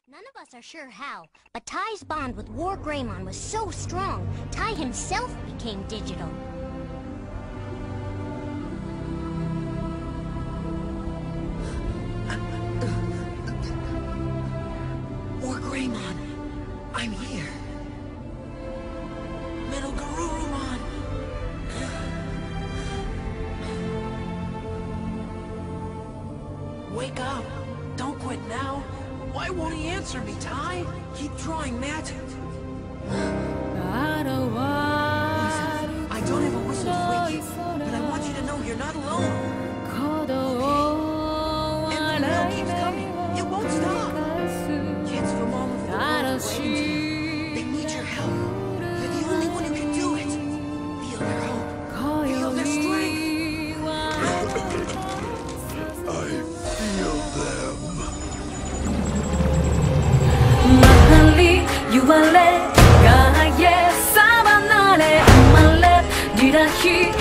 None of us are sure how, but Ty's bond with War Greymon was so strong, Ty himself became digital. War Greymon, I'm here. Metal Garurumon. Wake up! Don't quit now! Why won't he answer me, Ty? Keep trying, Matt. Listen, I don't have a whistle to wake you, but I want you to know you're not alone. Okay? And the mail keeps coming. It won't stop. Kids from all over the world are writing to you. They need your help. You're the only one who can do it. Feel their hope. Feel their strength. I feel them. You are led, God, yes, I'm not let my left. Did I hear?